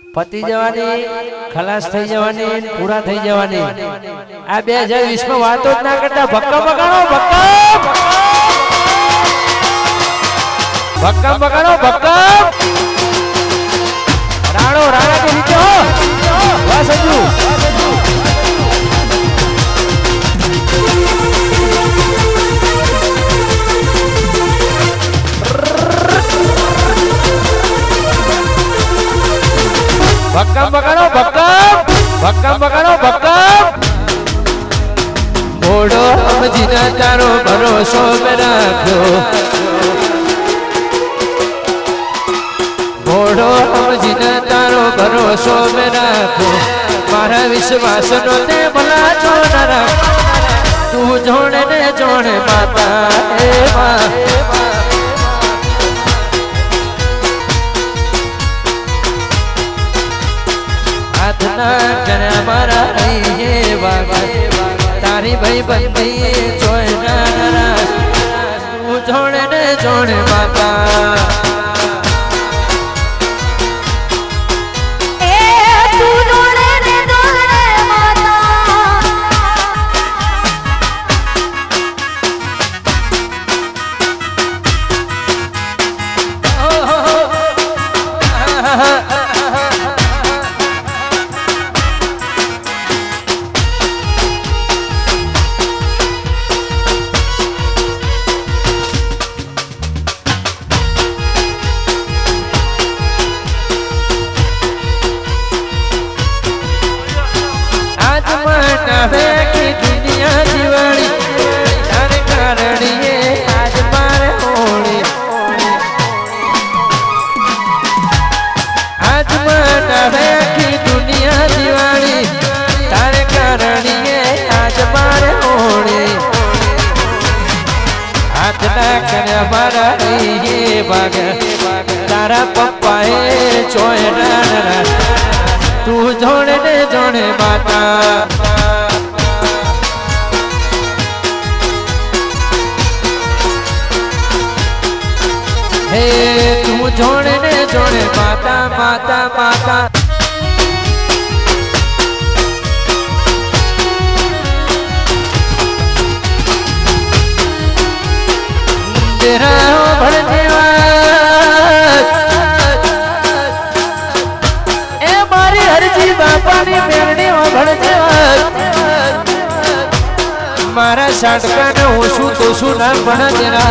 पति जवानी खलास થઈ જવાની પૂરા થઈ જવાની આ 2020 માં વાતો જ ના કરતા ભક્કમ બગાડો ભક્કમ રાણો રાણા के नीचे हो वाह संजू भक्कम मोड़ो हम जीना तारो भरोसो में रखो मोड़ो हम जीना तारो भरोसो में रखो मारा विश्वास नो ते भला जो न रख तू जोड़े ने जोड़े माता हे माँ ना करे मारा ये बाबा तारी भाई बंदी जोए ना तू जोड़े ने जोड़े माता तू जोड़े ने जोड़े माता की दुनिया दिवाली तारे कारण ये आज मारे होली आज मनावे की दुनिया दिवाली तारे कारण ये आज मारे होली आज ना करे मारा ये बाग तारा पप्पा है चोयना तू जोड़े ने जोड़े माता हे तू जोड़े ने जोड़े माता माता माता तेरा भड़ने ए मारी हरजी बापा ने मेरने भड़ने मारा साटका ने ओसू तोसू ना बना देना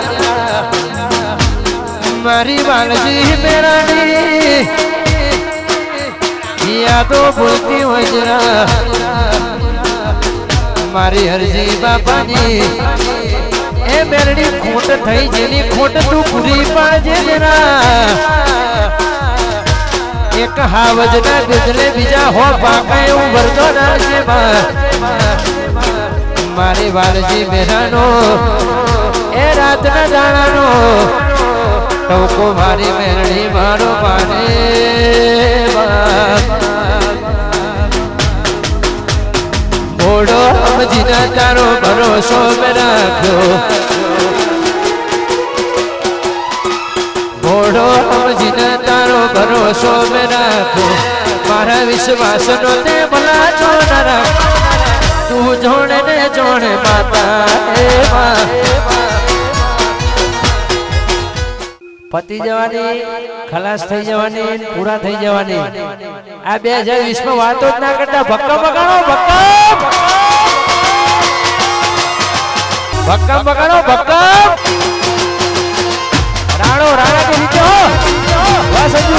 मारी बालजी मेरा या तो बोलती हो जरा मारी हरजी बापा जी ए मेरनी खोट थई जेनी खोट तू पूरी पाजे जरा एक हावज ना गुजले बीजा हो पाके उभर तो ना जे मारी बालजी मेरा नो ए रात ना जाना नो तो को मारी मेरनी मारो माने मोड़ो हम जीना तारो भरोसो में रखो मोड़ो हम जीना तारो भरोसो में रखो मारा विश्वास नो ते भला जो न रख तू जोड़े ने जोड़े माता हे माँ पति जवानी खलास થઈ જવાની પૂરા થઈ જવાની આ 2020 માં વાતો જ ના કરતા ભક્કમ બગાડો રાણો રાણા के नीचे हो वाह संजू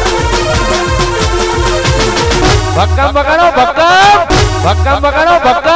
भक्कम बगाड़ो